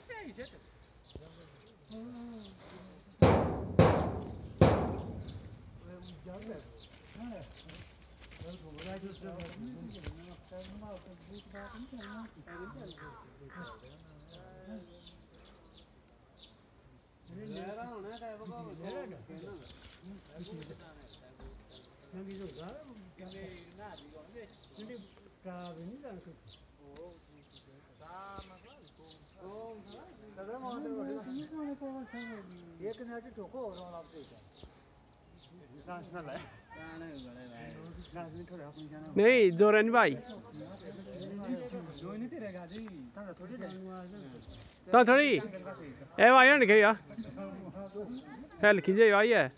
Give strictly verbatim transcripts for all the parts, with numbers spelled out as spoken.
नहीं जोरन भाई तो थोड़ी ए भाई ना क्या हेल खींचे भाई है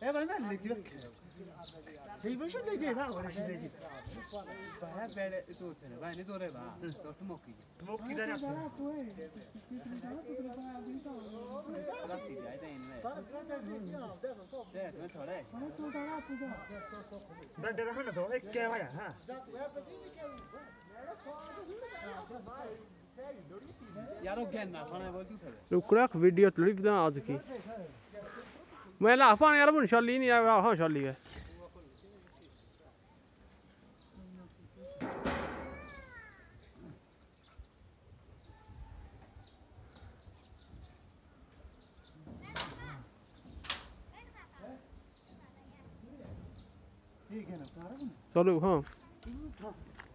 रुक वीडियो थोड़ी बना आज की मैं ला पानी यार मुन शाली नहीं आया हाँ शाली है चलो हाँ